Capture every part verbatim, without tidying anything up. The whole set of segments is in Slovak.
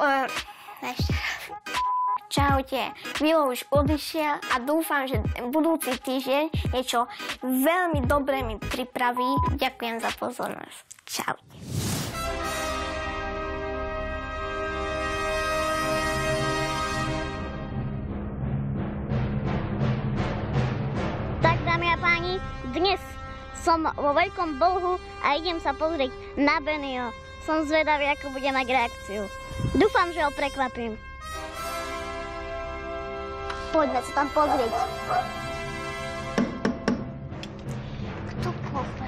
Uh, ešte raz. Čaute, Vilo už odišiel a dúfam, že budúci týždeň niečo veľmi dobré mi pripraví. Ďakujem za pozornosť. Čaute. Tak, dámy a páni, dnes som vo veľkom blhu a idem sa pozrieť na Bennyho. Som zvedavý, ako bude mať reakciu. Dúfam, že ho prekvapím. Poďme sa tam pozrieť. Kto klope?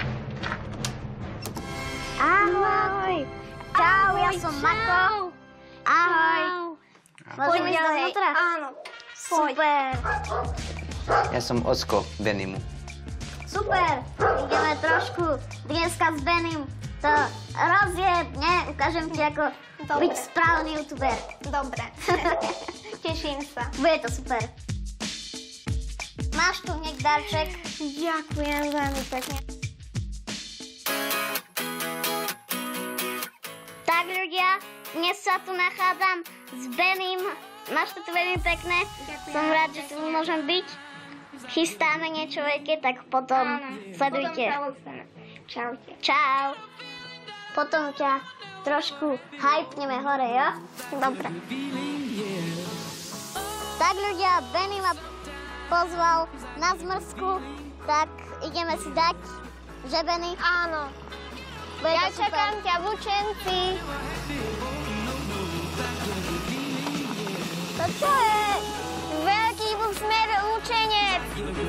Ahoj! Čau, ja som Mako. Ahoj. Môžeme ísť dovnútra? Áno. Super. Ja som Ocko Bennymu. Super. Ideme trošku dneska s Bennym to rozjedne. Ukážem ti, ako Dobre. byť správny youtuber. Dobre. Teším sa. Bude to super. Máš tu hneď darček. Ďakujem veľmi pekne. Tak ľudia, dnes sa tu nachádzam s Bennym. Máš to tu veľmi pekné. Ďakujem. Som rád, že tu môžem byť. Chystáme niečo veľké, tak potom Áno. sledujte. Potom sa Čaute. Čau. Potom ťa trošku hypneme hore, jo? Dobre. Tak ľudia, Benny ma pozval na zmrzku, tak ideme si dať, že Benny? Áno. Bude Ja to super. čakám ťa v učenci. To čo je? Veľký bol smer učenec.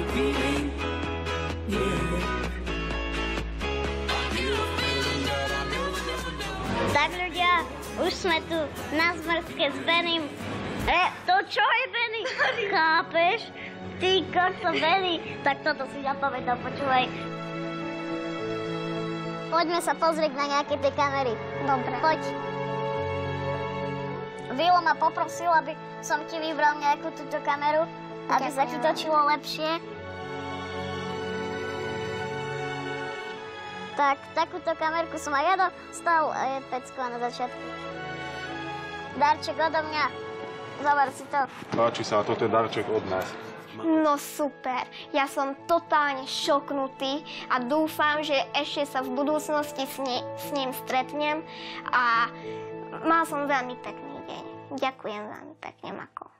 Tak ľudia, už sme tu na zmrzke s Bennym. E, to čo je Benny? Chápeš? Ty kokso Benny. Tak toto si zapamätám, počúvaj. Poďme sa pozrieť na nejaké tie kamery. Dobre. Poď. Vilo ma poprosil, aby som ti vybral nejakú túto kameru, aby sa ti Ďakujem. točilo lepšie. Tak, takúto kamerku som aj ja dostal a je pecková na začiatku. Darček odo mňa. Zober si to. Páči sa, toto je darček od nás. No super, ja som totálne šoknutý a dúfam, že ešte sa v budúcnosti s, ni- s ním stretnem a mal som veľmi pekný deň. Ďakujem veľmi pekne, Mako.